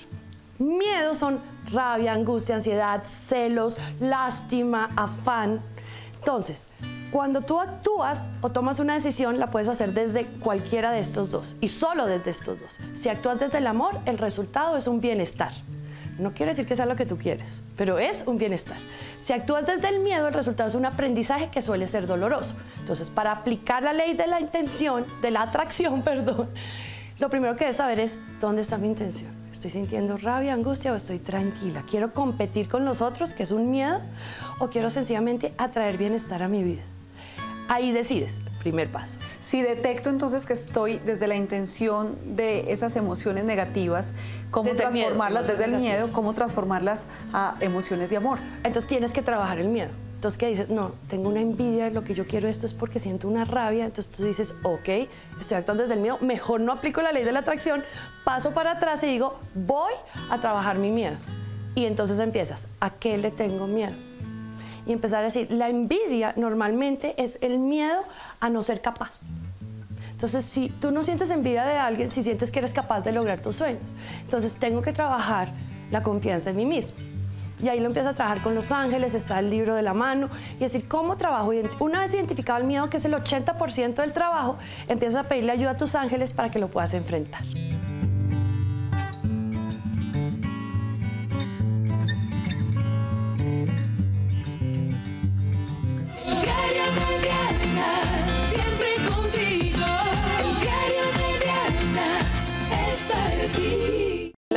Miedo son rabia, angustia, ansiedad, celos, lástima, afán. Entonces, cuando tú actúas o tomas una decisión, la puedes hacer desde cualquiera de estos dos y solo desde estos dos. Si actúas desde el amor, el resultado es un bienestar. No quiere decir que sea lo que tú quieres, pero es un bienestar. Si actúas desde el miedo, el resultado es un aprendizaje que suele ser doloroso. Entonces, para aplicar la ley de la intención, de la atracción, perdón, lo primero que debes saber es dónde está mi intención. ¿Estoy sintiendo rabia, angustia o estoy tranquila? ¿Quiero competir con los otros, que es un miedo? ¿O quiero sencillamente atraer bienestar a mi vida? Ahí decides, primer paso.
Si detecto entonces que estoy desde la intención de esas emociones negativas, ¿cómo
Desde el miedo,
transformarlas desde el
emociones
miedo?
negativas.
¿Cómo transformarlas a emociones de amor?
Entonces tienes que trabajar el miedo. Entonces, ¿qué dices? No, tengo una envidia, lo que yo quiero esto es porque siento una rabia. Entonces tú dices, ok, estoy actuando desde el miedo, mejor no aplico la ley de la atracción, paso para atrás y digo, voy a trabajar mi miedo. Y entonces empiezas, ¿a qué le tengo miedo? Y empezar a decir, la envidia normalmente es el miedo a no ser capaz. Entonces, si tú no sientes envidia de alguien, si sientes que eres capaz de lograr tus sueños, entonces tengo que trabajar la confianza en mí mismo. Y ahí lo empiezo a trabajar con los ángeles, está el libro de la mano, y decir, ¿cómo trabajo? Y una vez identificado el miedo, que es el 80% del trabajo, empiezas a pedirle ayuda a tus ángeles para que lo puedas enfrentar.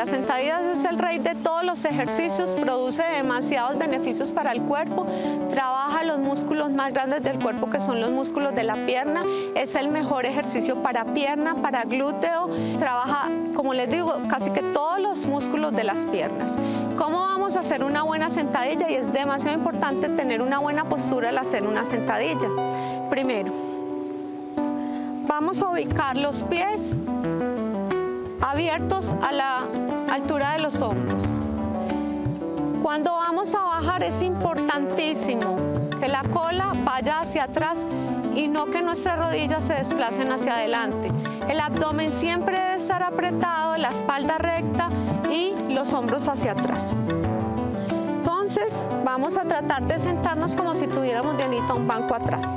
las sentadillas es el rey de todos los ejercicios, produce demasiados beneficios para el cuerpo, trabaja los músculos más grandes del cuerpo que son los músculos de la pierna, es el mejor ejercicio para pierna, para glúteo, trabaja, como les digo, casi que todos los músculos de las piernas. ¿Cómo vamos a hacer una buena sentadilla? Y es demasiado importante tener una buena postura al hacer una sentadilla. Primero, vamos a ubicar los pies abiertos a la altura de los hombros. Cuando vamos a bajar es importantísimo que la cola vaya hacia atrás y no que nuestras rodillas se desplacen hacia adelante. El abdomen siempre debe estar apretado, la espalda recta y los hombros hacia atrás. Entonces vamos a tratar de sentarnos como si tuviéramos, Dianita, un banco atrás.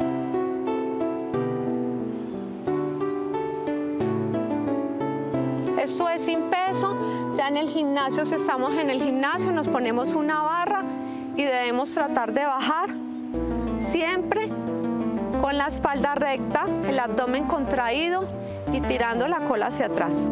Esto es sin peso. Ya en el gimnasio, si estamos en el gimnasio, nos ponemos una barra y debemos tratar de bajar siempre con la espalda recta, el abdomen contraído y tirando la cola hacia atrás.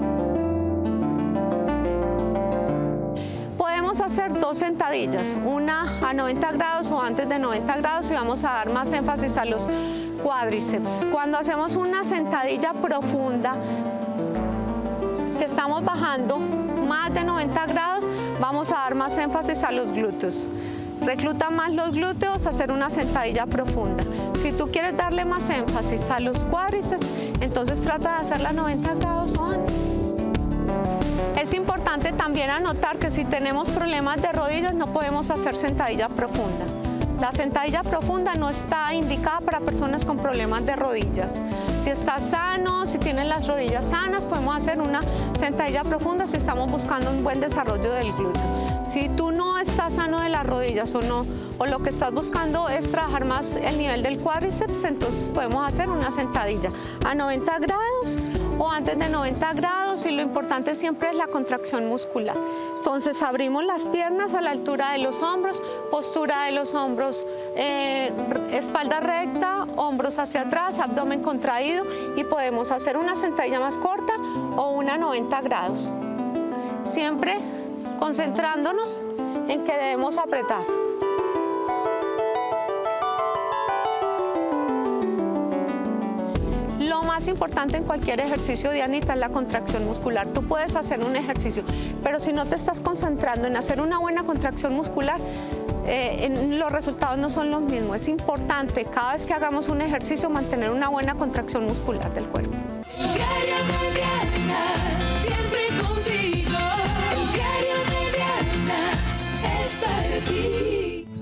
Podemos hacer dos sentadillas, una a 90 grados o antes de 90 grados, y vamos a dar más énfasis a los cuádriceps. Cuando hacemos una sentadilla profunda, que estamos bajando más de 90 grados, vamos a dar más énfasis a los glúteos. Recluta más los glúteos, hacer una sentadilla profunda. Si tú quieres darle más énfasis a los cuádriceps, entonces trata de hacerla a 90 grados o antes. Es importante también anotar que si tenemos problemas de rodillas no podemos hacer sentadilla profunda. La sentadilla profunda no está indicada para personas con problemas de rodillas. Si estás sano, si tienes las rodillas sanas, podemos hacer una sentadilla profunda si estamos buscando un buen desarrollo del glúteo. Si tú no estás sano de las rodillas o lo que estás buscando es trabajar más el nivel del cuádriceps, entonces podemos hacer una sentadilla a 90 grados o antes de 90 grados, y lo importante siempre es la contracción muscular. Entonces abrimos las piernas a la altura de los hombros, postura de los hombros, espalda recta, hombros hacia atrás, abdomen contraído, y podemos hacer una sentadilla más corta o una a 90 grados. Siempre concentrándonos en que debemos apretar. Lo más importante en cualquier ejercicio, Dianita, es la contracción muscular. Tú puedes hacer un ejercicio, pero si no te estás concentrando en hacer una buena contracción muscular, los resultados no son los mismos. Es importante cada vez que hagamos un ejercicio mantener una buena contracción muscular del cuerpo.
El diario de Diana, siempre contigo. El diario de Diana está aquí.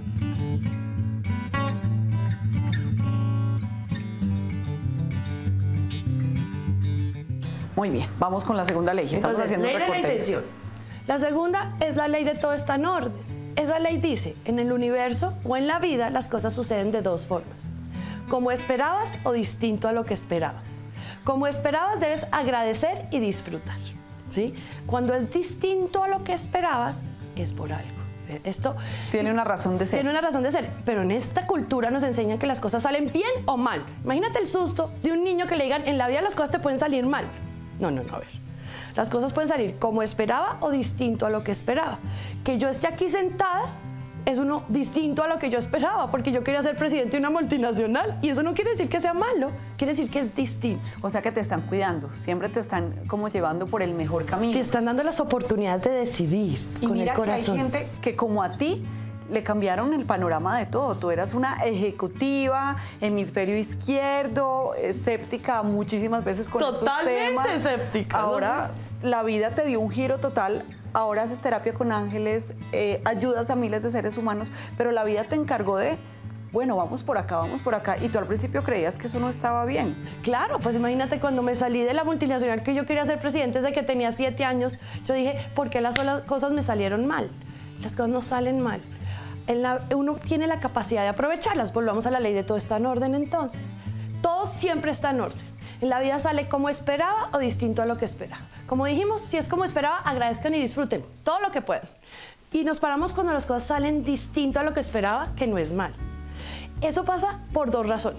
Muy bien, vamos con la segunda ley. Estamos
Entonces,
haciendo
ley de la
recortes.
intención. La segunda es la ley de todo está en orden. Esa ley dice, en el universo o en la vida las cosas suceden de dos formas. Como esperabas o distinto a lo que esperabas. Como esperabas debes agradecer y disfrutar, ¿sí? Cuando es distinto a lo que esperabas, es por algo. Esto
Tiene una razón de ser.
tiene una razón de ser, pero en esta cultura nos enseñan que las cosas salen bien o mal. Imagínate el susto de un niño que le digan, en la vida las cosas te pueden salir mal. No, a ver. Las cosas pueden salir como esperaba o distinto a lo que esperaba. Que yo esté aquí sentada es uno distinto a lo que yo esperaba, porque yo quería ser presidente de una multinacional y eso no quiere decir que sea malo, quiere decir que es distinto.
O sea que te están cuidando, siempre te están como llevando por el mejor camino.
Te están dando las oportunidades de decidir
Y
con
mira
el corazón.
que hay gente que como a ti le cambiaron el panorama de todo. Tú eras una ejecutiva, hemisferio izquierdo, escéptica muchísimas veces con esos
Totalmente
temas.
escéptica.
Ahora la vida te dio un giro total. Ahora haces terapia con ángeles, ayudas a miles de seres humanos, pero la vida te encargó de, bueno, vamos por acá, y tú al principio creías que eso no estaba bien.
Claro, pues imagínate cuando me salí de la multinacional que yo quería ser presidente desde que tenía 7 años, yo dije, ¿por qué las cosas me salieron mal? Las cosas no salen mal. Uno tiene la capacidad de aprovecharlas. Volvamos a la ley de todo está en orden entonces. Todo siempre está en orden. En la vida sale como esperaba o distinto a lo que esperaba. Como dijimos, si es como esperaba, agradezcan y disfruten todo lo que puedan. Y nos paramos cuando las cosas salen distinto a lo que esperaba, que no es mal. Eso pasa por dos razones,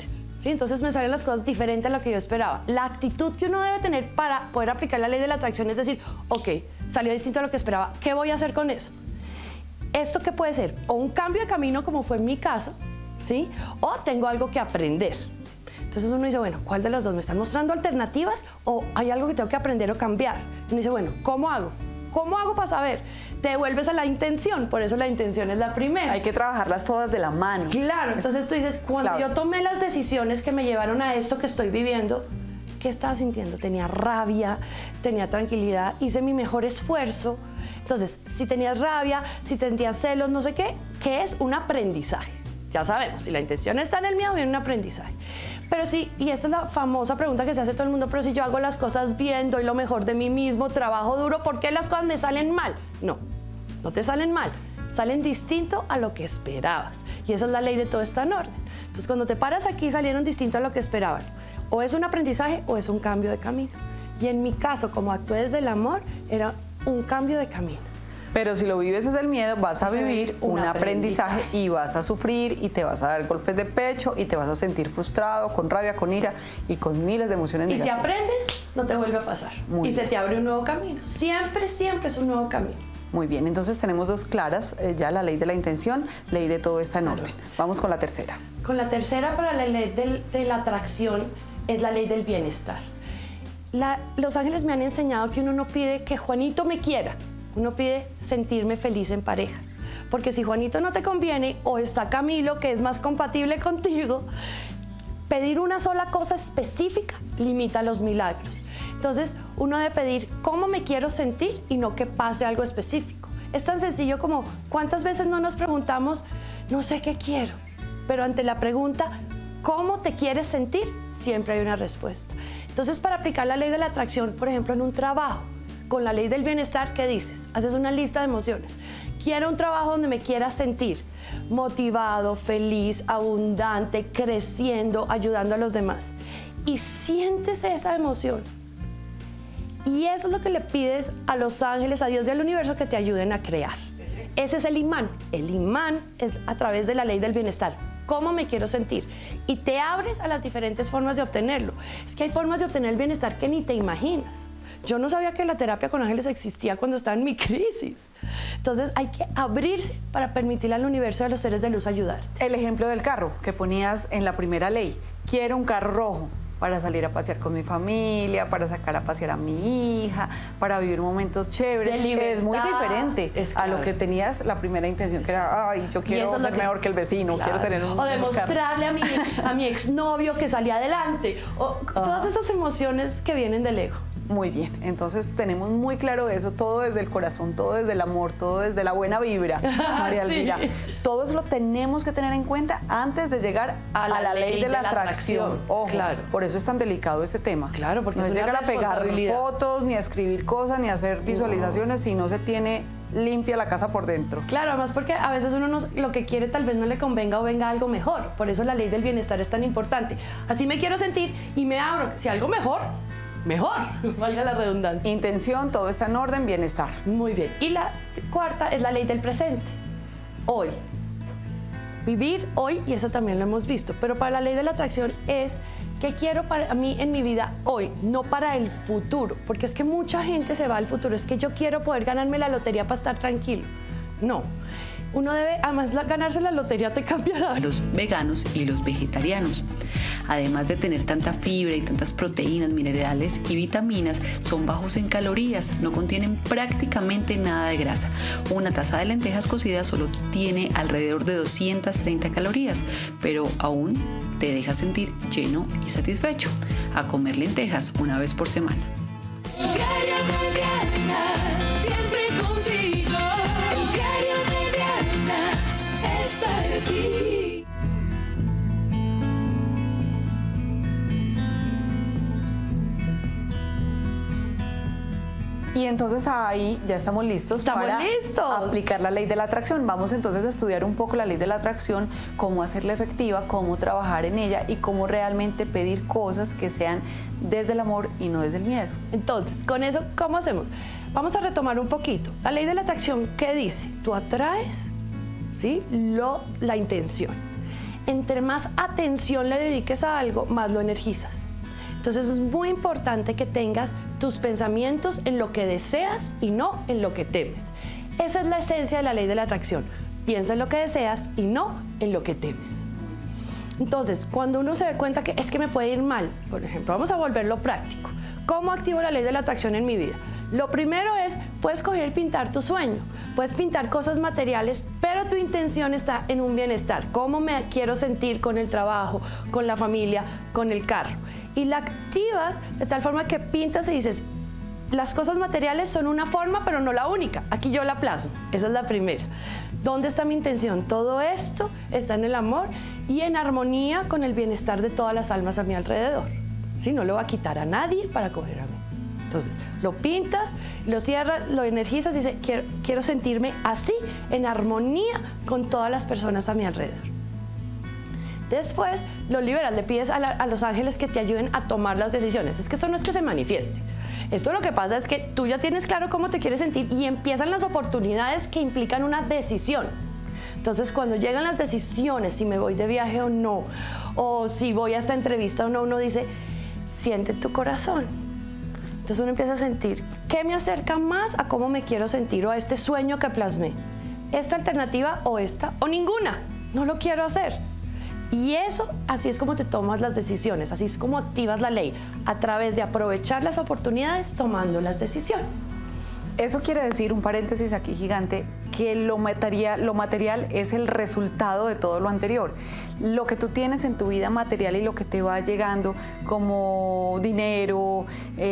¿sí? Entonces me salen las cosas diferentes a lo que yo esperaba. La actitud que uno debe tener para poder aplicar la ley de la atracción es decir, ok, salió distinto a lo que esperaba, ¿qué voy a hacer con eso? ¿Esto qué puede ser? O un cambio de camino, como fue en mi caso, ¿sí? O tengo algo que aprender. Entonces uno dice, bueno, ¿cuál de los dos? ¿Me están mostrando alternativas o hay algo que tengo que aprender o cambiar? Y uno dice, bueno, ¿cómo hago? ¿Cómo hago para saber? Te devuelves a la intención, por eso la intención es la primera.
Hay que trabajarlas todas de la mano.
Claro, entonces tú dices, cuando yo tomé las decisiones que me llevaron a esto que estoy viviendo, ¿qué estaba sintiendo? Tenía rabia, tenía tranquilidad, hice mi mejor esfuerzo. Entonces, si tenías rabia, si sentías celos, no sé qué, ¿qué es? Un aprendizaje. Ya sabemos, si la intención está en el miedo, viene un aprendizaje. Pero sí, y esta es la famosa pregunta que se hace todo el mundo, pero si yo hago las cosas bien, doy lo mejor de mí mismo, trabajo duro, ¿por qué las cosas me salen mal? No, no te salen mal, salen distinto a lo que esperabas. Y esa es la ley de todo está en orden. Entonces, cuando te paras aquí, salieron distinto a lo que esperaban. O es un aprendizaje o es un cambio de camino. Y en mi caso, como actué desde el amor, era un cambio de camino.
Pero si lo vives desde el miedo, vas a vivir un aprendizaje y vas a sufrir y te vas a dar golpes de pecho y te vas a sentir frustrado, con rabia, con ira y con miles de emociones
Y si
negativas.
aprendes, no te vuelve a pasar.
Muy
y se
bien.
te abre un nuevo camino. Siempre, siempre es un nuevo camino.
Muy bien, entonces tenemos dos claras, ya la ley de la intención, ley de todo está en orden. Vamos con la tercera.
Con la tercera, para la ley de la atracción, es la ley del bienestar. Los ángeles me han enseñado que uno no pide que Juanito me quiera, uno pide sentirme feliz en pareja. Porque si Juanito no te conviene, o está Camilo, que es más compatible contigo, pedir una sola cosa específica limita los milagros. Entonces, uno debe pedir cómo me quiero sentir y no que pase algo específico. Es tan sencillo como, ¿cuántas veces no nos preguntamos, no sé qué quiero? Pero ante la pregunta, ¿cómo te quieres sentir? Siempre hay una respuesta. Entonces, para aplicar la ley de la atracción, por ejemplo, en un trabajo, con la ley del bienestar, ¿qué dices? Haces una lista de emociones. Quiero un trabajo donde me quiera sentir motivado, feliz, abundante, creciendo, ayudando a los demás. Y sientes esa emoción. Y eso es lo que le pides a los ángeles, a Dios y al universo que te ayuden a crear. Ese es el imán. El imán es a través de la ley del bienestar. ¿Cómo me quiero sentir? Y te abres a las diferentes formas de obtenerlo. Es que hay formas de obtener el bienestar que ni te imaginas. Yo no sabía que la terapia con ángeles existía cuando estaba en mi crisis. Entonces hay que abrirse para permitirle al universo y a los seres de luz ayudarte.
El ejemplo del carro que ponías en la primera ley. Quiero un carro rojo para salir a pasear con mi familia, para sacar a pasear a mi hija, para vivir momentos chéveres.
De libertad.
Es muy diferente
Es
a lo
claro.
que tenías la primera intención, que era, ay, yo
Y
quiero
eso es lo
ser
que-
mejor que el vecino,
Claro.
quiero tener un
O
mejor carro.
demostrarle a mi exnovio que salía adelante. O todas esas emociones que vienen del ego.
Muy bien, entonces tenemos muy claro eso, todo desde el corazón, todo desde el amor, todo desde la buena vibra, María
Sí.
Elvira. Todo eso lo tenemos que tener en cuenta antes de llegar a la ley de la atracción. Ojo,
Claro.
por eso es tan delicado este tema.
Claro, porque
no
es una
llegar a pegar
responsabilidad.
fotos, ni a escribir cosas, ni a hacer visualizaciones si no se tiene limpia la casa por dentro.
Claro, además porque a veces uno lo que quiere tal vez no le convenga o venga algo mejor. Por eso la ley del bienestar es tan importante. Así me quiero sentir y me abro. Si algo mejor, mejor. Valga la redundancia.
Intención, todo está en orden, bienestar.
Muy bien. Y la cuarta es la ley del presente. Hoy. Vivir hoy, y eso también lo hemos visto. Pero para la ley de la atracción es que quiero para mí en mi vida hoy, no para el futuro. Porque es que mucha gente se va al futuro. Es que yo quiero poder ganarme la lotería para estar tranquilo. No. Uno debe, además, ganarse la lotería te cambiará.
Los veganos y los vegetarianos. Además de tener tanta fibra y tantas proteínas, minerales y vitaminas, son bajos en calorías, no contienen prácticamente nada de grasa. Una taza de lentejas cocidas solo tiene alrededor de 230 calorías, pero aún te deja sentir lleno y satisfecho. A comer lentejas una vez por semana.
El diario de Diana, siempre contigo. El diario de Diana está aquí.
Y entonces ahí ya estamos listos
Estamos
para
listos.
aplicar la ley de la atracción. Vamos entonces a estudiar un poco la ley de la atracción, cómo hacerla efectiva, cómo trabajar en ella y cómo realmente pedir cosas que sean desde el amor y no desde el miedo.
Entonces, con eso, ¿cómo hacemos? Vamos a retomar un poquito. La ley de la atracción, ¿qué dice? Tú atraes, ¿sí? La intención. entre más atención le dediques a algo, más lo energizas. Entonces es muy importante que tengas tus pensamientos en lo que deseas y no en lo que temes. Esa es la esencia de la ley de la atracción. Piensa en lo que deseas y no en lo que temes. Entonces, cuando uno se da cuenta que es que me puede ir mal, por ejemplo, vamos a volverlo práctico. ¿Cómo activo la ley de la atracción en mi vida? Lo primero es, puedes coger y pintar tu sueño. Puedes pintar cosas materiales, pero tu intención está en un bienestar. ¿Cómo me quiero sentir con el trabajo, con la familia, con el carro? Y la activas de tal forma que pintas y dices, las cosas materiales son una forma, pero no la única. Aquí yo la plasmo. Esa es la primera. ¿Dónde está mi intención? Todo esto está en el amor y en armonía con el bienestar de todas las almas a mi alrededor. ¿Sí? No lo va a quitar a nadie para coger a mí. Entonces, lo pintas, lo cierras, lo energizas y dices, quiero sentirme así, en armonía con todas las personas a mi alrededor. Después, lo liberas, le pides a los ángeles que te ayuden a tomar las decisiones. Es que esto no es que se manifieste. Esto lo que pasa es que tú ya tienes claro cómo te quieres sentir y empiezan las oportunidades que implican una decisión. Entonces, cuando llegan las decisiones, si me voy de viaje o no, o si voy a esta entrevista o no, uno dice, siente tu corazón. Entonces uno empieza a sentir, ¿qué me acerca más a cómo me quiero sentir o a este sueño que plasmé? ¿Esta alternativa o esta? ¿O ninguna? No lo quiero hacer. Y eso, así es como te tomas las decisiones, así es como activas la ley, a través de aprovechar las oportunidades tomando las decisiones.
Eso quiere decir, un paréntesis aquí gigante, que lo material es el resultado de todo lo anterior. Lo que tú tienes en tu vida material y lo que te va llegando como dinero,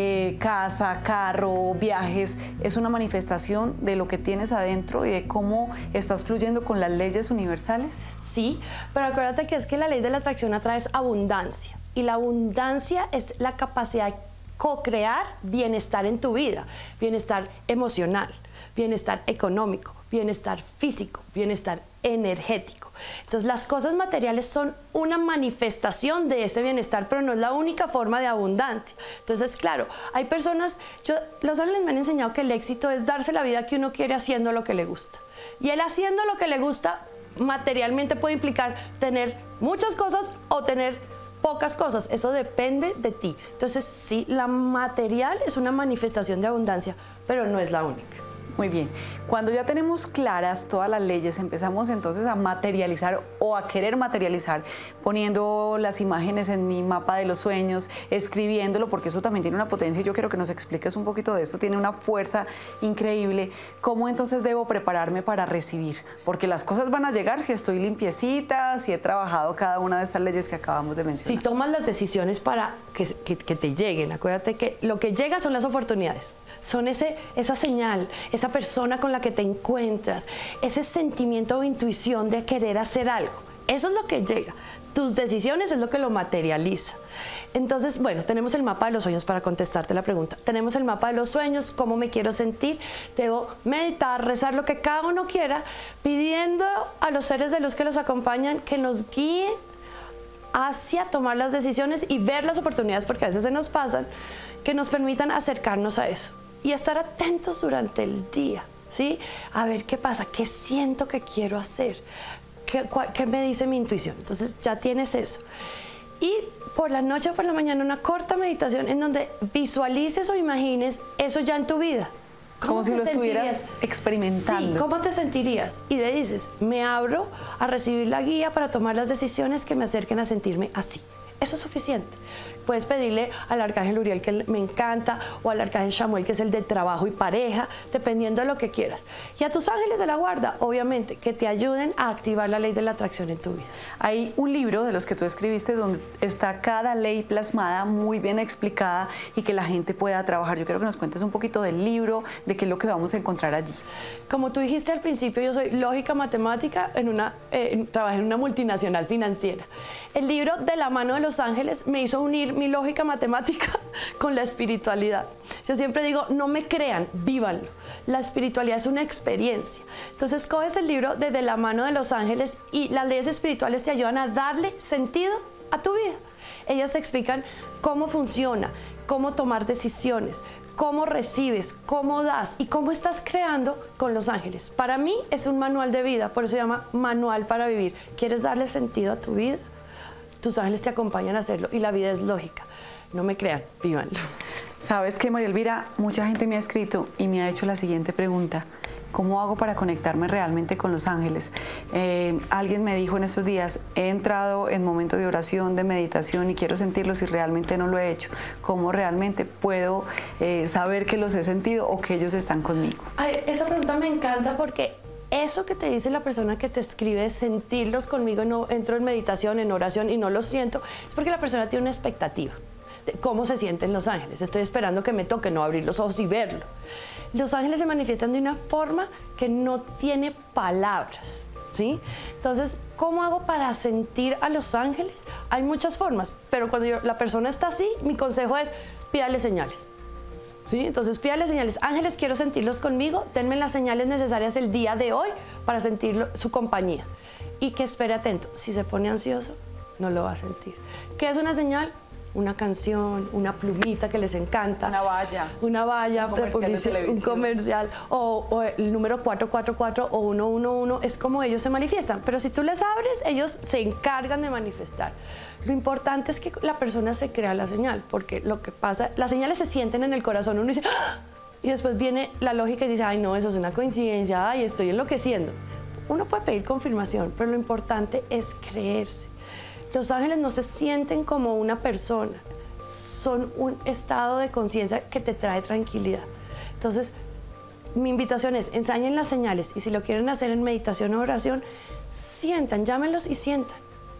casa, carro, viajes, es una manifestación de lo que tienes adentro y de cómo estás fluyendo con las leyes universales.
Sí, pero acuérdate que es que la ley de la atracción atrae abundancia y la abundancia es la capacidad de co-crear bienestar en tu vida, bienestar emocional, bienestar económico, bienestar físico, bienestar energético. Entonces las cosas materiales son una manifestación de ese bienestar, pero no es la única forma de abundancia. Entonces, claro, hay personas, los ángeles me han enseñado que el éxito es darse la vida que uno quiere haciendo lo que le gusta. Y el haciendo lo que le gusta materialmente puede implicar tener muchas cosas o tener pocas cosas, eso depende de ti. Entonces, sí, la material es una manifestación de abundancia, pero no es la única.
Muy bien. Cuando ya tenemos claras todas las leyes, empezamos entonces a materializar o a querer materializar, poniendo las imágenes en mi mapa de los sueños, escribiéndolo, porque eso también tiene una potencia y yo quiero que nos expliques un poquito de esto, tiene una fuerza increíble. ¿Cómo entonces debo prepararme para recibir? Porque las cosas van a llegar si estoy limpiecita, si he trabajado cada una de estas leyes que acabamos de mencionar.
Si tomas las decisiones para que te lleguen, acuérdate que lo que llega son las oportunidades. Son esa señal, esa persona con la que te encuentras, ese sentimiento o intuición de querer hacer algo. Eso es lo que llega. Tus decisiones es lo que lo materializa. Entonces, bueno, tenemos el mapa de los sueños para contestarte la pregunta. Tenemos el mapa de los sueños, cómo me quiero sentir. Debo meditar, rezar lo que cada uno quiera, pidiendo a los seres de luz que los acompañan que nos guíen hacia tomar las decisiones y ver las oportunidades, porque a veces se nos pasan, que nos permitan acercarnos a eso. Y estar atentos durante el día, ¿sí? A ver qué pasa, qué siento que quiero hacer, qué me dice mi intuición. Entonces ya tienes eso. Y por la noche o por la mañana una corta meditación en donde visualices o imagines eso ya en tu vida.
Como si lo estuvieras experimentando.
Sí, ¿cómo te sentirías? Y le dices, me abro a recibir la guía para tomar las decisiones que me acerquen a sentirme así. Eso es suficiente. Puedes pedirle al arcángel Uriel, que me encanta, o al arcángel Chamuel, que es el de trabajo y pareja, dependiendo de lo que quieras. Y a tus ángeles de la guarda, obviamente, que te ayuden a activar la ley de la atracción en tu vida.
Hay un libro de los que tú escribiste donde está cada ley plasmada, muy bien explicada y que la gente pueda trabajar. Yo quiero que nos cuentes un poquito del libro, de qué es lo que vamos a encontrar allí.
Como tú dijiste al principio, yo soy lógica matemática, trabajé en una multinacional financiera. El libro De la mano de los ángeles me hizo unir mi lógica matemática con la espiritualidad. Yo siempre digo, no me crean, vívanlo. La espiritualidad es una experiencia. Entonces coges el libro de la mano de los ángeles y las leyes espirituales te ayudan a darle sentido a tu vida. Ellas te explican cómo funciona, cómo tomar decisiones, cómo recibes, cómo das y cómo estás creando con los ángeles. Para mí es un manual de vida, por eso se llama Manual para Vivir. ¿Quieres darle sentido a tu vida? Tus ángeles te acompañan a hacerlo y la vida es lógica. No me crean, vívanlo.
¿Sabes qué, María Elvira? Mucha gente me ha escrito y me ha hecho la siguiente pregunta. ¿Cómo hago para conectarme realmente con los ángeles? Alguien me dijo en estos días, he entrado en momentos de oración, de meditación y quiero sentirlos y realmente no lo he hecho. ¿Cómo realmente puedo saber que los he sentido o que ellos están conmigo?
Ay, esa pregunta me encanta porque eso que te dice la persona que te escribe, sentirlos conmigo, no entro en meditación, en oración y no los siento, es porque la persona tiene una expectativa de cómo se sienten los ángeles. Estoy esperando que me toque, no abrir los ojos y verlo. Los ángeles se manifiestan de una forma que no tiene palabras, ¿sí? Entonces, ¿cómo hago para sentir a los ángeles? Hay muchas formas, pero cuando la persona está así, mi consejo es pídale señales. ¿Sí? Entonces pídale señales. Ángeles, quiero sentirlos conmigo, denme las señales necesarias el día de hoy para sentir su compañía. Y que espere atento. Si se pone ansioso, no lo va a sentir. ¿Qué es una señal? Una canción, una plumita que les encanta.
Una valla.
Una valla,
Un comercial de televisión.
un comercial. O el número 444 o 111 es como ellos se manifiestan. Pero si tú les abres, ellos se encargan de manifestar. Lo importante es que la persona se crea la señal, porque lo que pasa, las señales se sienten en el corazón. Uno dice, ¡ah! Y después viene la lógica y dice, ay no, eso es una coincidencia, ay, estoy enloqueciendo. Uno puede pedir confirmación, pero lo importante es creerse. Los ángeles no se sienten como una persona, son un estado de conciencia que te trae tranquilidad. Entonces, mi invitación es, ensayen las señales y si lo quieren hacer en meditación o oración, sientan, llámenlos y sientan.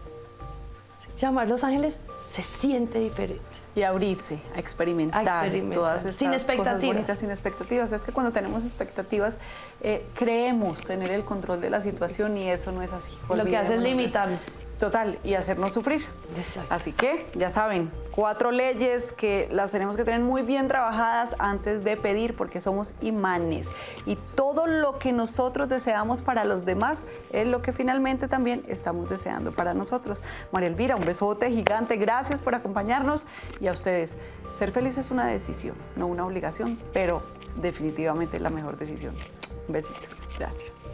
Llamar los ángeles se siente diferente.
Y abrirse, a experimentar, todas esas
sin expectativas.
Cosas bonitas, sin expectativas. Es que cuando tenemos expectativas, creemos tener el control de la situación y eso no es así.
Lo que hace es limitarnos.
Total, y hacernos sufrir.
Exacto.
Así que, ya saben, 4 leyes que las tenemos que tener muy bien trabajadas antes de pedir, porque somos imanes. Y todo lo que nosotros deseamos para los demás es lo que finalmente también estamos deseando para nosotros. María Elvira, un besote gigante. Gracias por acompañarnos. Y a ustedes, ser feliz es una decisión, no una obligación, pero definitivamente la mejor decisión. Un besito. Gracias.